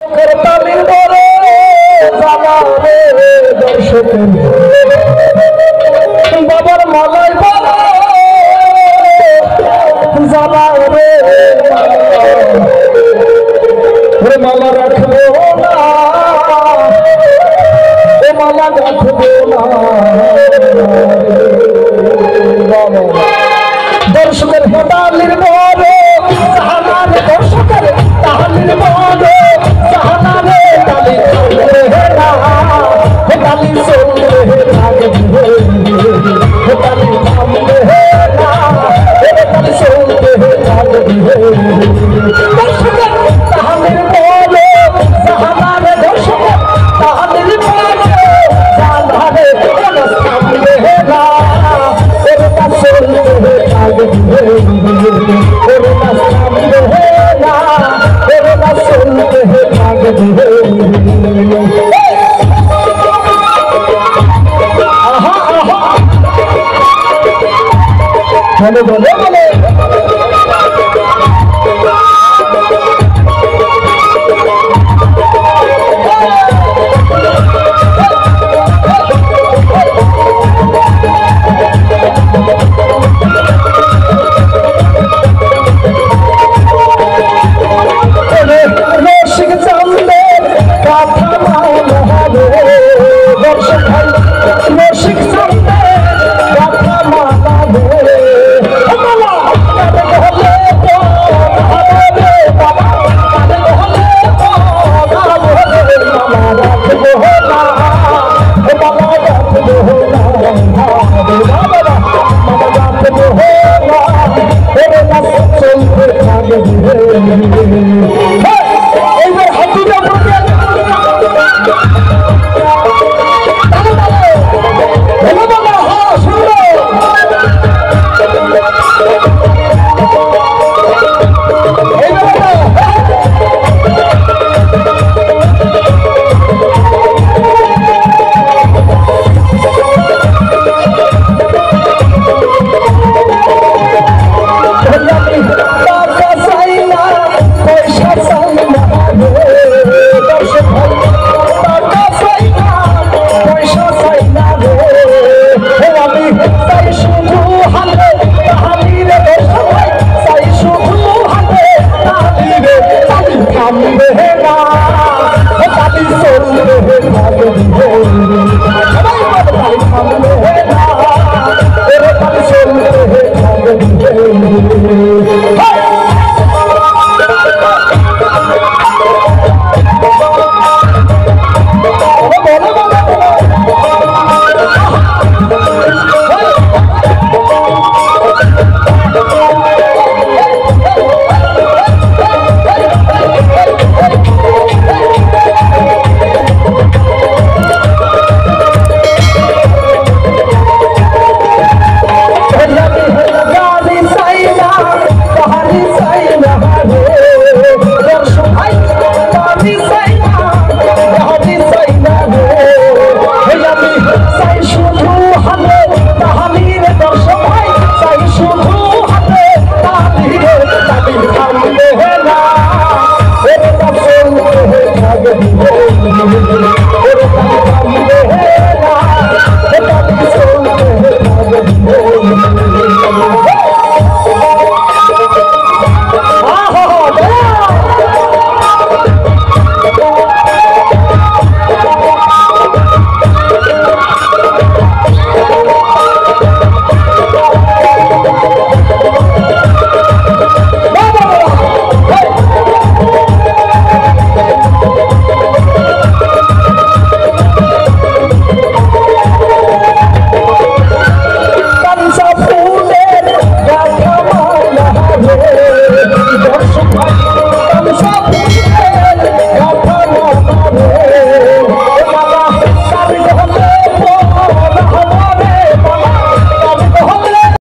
করতালির বড় জানা রে দর্শক বাবার মালাই বড় জানা রে মালা রাখবো না ও মালা রাখবো না দর্শকের হোটালির বড় জাহানার দর্শকের তাহালির বড় জাহানারে তালি চলবে না তালি চলবে থাকবে তালি থামবে না তালি চলবে থাকবে দর্শকের তাহালির বড় জাহানারে দর্শকের তাহালির বড় জাহানারে থামবে না চলবে থাকবে ওরে না থামবে না ওরে না চলবে থাকবে আহা আহা বলে বলে বলে This